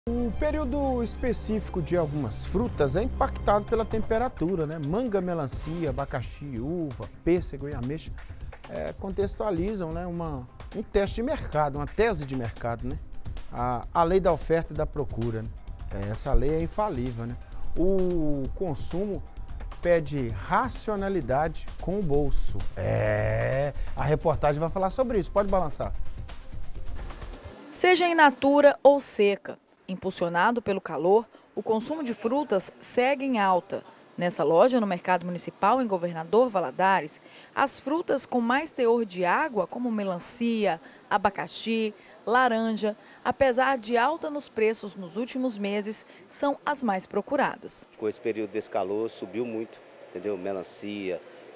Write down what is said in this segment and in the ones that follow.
O período específico de algumas frutas é impactado pela temperatura, né? Manga, melancia, abacaxi, uva, pêssego e ameixa contextualizam, né, um teste de mercado, uma tese de mercado, né? A lei da oferta e da procura, né? Essa lei é infalível, né? O consumo pede racionalidade com o bolso. A reportagem vai falar sobre isso, pode balançar. Seja in natura ou seca, impulsionado pelo calor, o consumo de frutas segue em alta. Nessa loja, no Mercado Municipal, em Governador Valadares, as frutas com mais teor de água, como melancia, abacaxi, laranja, apesar de alta nos preços nos últimos meses, são as mais procuradas. Com esse período desse calor, subiu muito, entendeu? Melancia,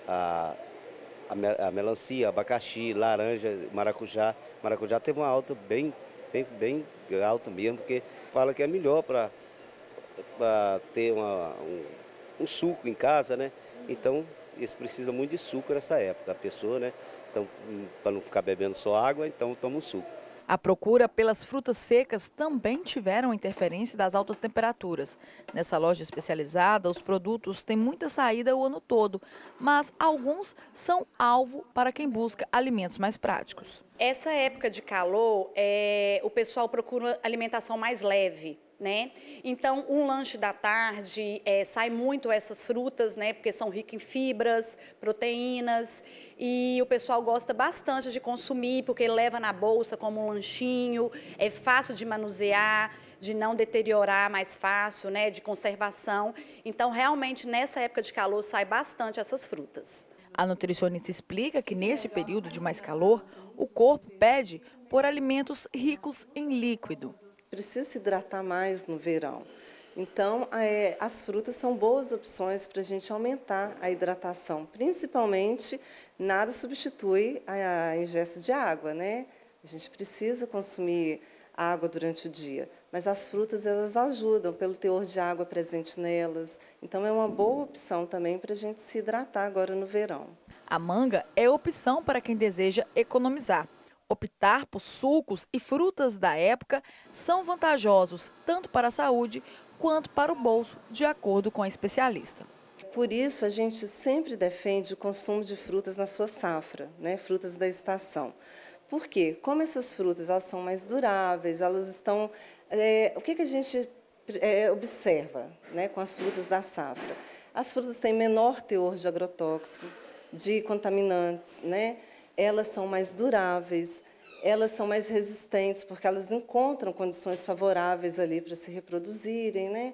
a melancia, abacaxi, laranja, maracujá. Maracujá teve uma alta bem alta mesmo, porque fala que é melhor para ter um suco em casa, né? Então, eles precisam muito de suco nessa época, a pessoa, né? Então, para não ficar bebendo só água, então toma um suco. A procura pelas frutas secas também tiveram interferência das altas temperaturas. Nessa loja especializada, os produtos têm muita saída o ano todo, mas alguns são alvo para quem busca alimentos mais práticos. Essa época de calor, o pessoal procura alimentação mais leve, né? Então, um lanche da tarde, sai muito essas frutas, né? Porque são ricas em fibras, proteínas, e o pessoal gosta bastante de consumir, porque leva na bolsa como um lanchinho, é fácil de manusear, de não deteriorar mais fácil, né? De conservação. Então, realmente, nessa época de calor, sai bastante essas frutas. A nutricionista explica que nesse período de mais calor, o corpo pede por alimentos ricos em líquido. Precisa se hidratar mais no verão. Então, as frutas são boas opções para a gente aumentar a hidratação. Principalmente, nada substitui a ingesta de água, né? A gente precisa consumir água durante o dia, mas as frutas elas ajudam pelo teor de água presente nelas. Então, é uma boa opção também para a gente se hidratar agora no verão. A manga é opção para quem deseja economizar. Optar por sucos e frutas da época são vantajosos tanto para a saúde quanto para o bolso, de acordo com a especialista. Por isso, a gente sempre defende o consumo de frutas na sua safra, né? Frutas da estação. Por quê? Como essas frutas elas são mais duráveis, elas estão... o que a gente observa, né, com as frutas da safra? As frutas têm menor teor de agrotóxico, de contaminantes, né? Elas são mais duráveis, elas são mais resistentes, porque elas encontram condições favoráveis ali para se reproduzirem, né?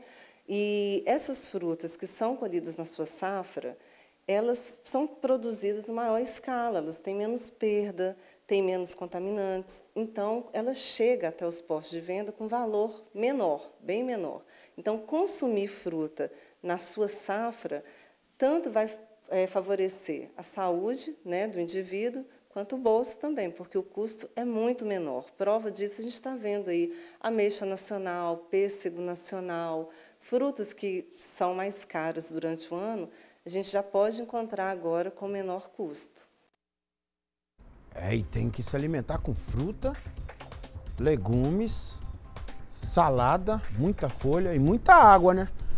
E essas frutas que são colhidas na sua safra, elas são produzidas em maior escala, elas têm menos perda, têm menos contaminantes, então ela chega até os postos de venda com valor menor, bem menor. Então, consumir fruta na sua safra, tanto vai favorecer a saúde, né, do indivíduo, quanto o bolso também, porque o custo é muito menor. Prova disso a gente está vendo aí ameixa nacional, pêssego nacional, frutas que são mais caras durante o ano, a gente já pode encontrar agora com menor custo. E tem que se alimentar com fruta, legumes, salada, muita folha e muita água, né?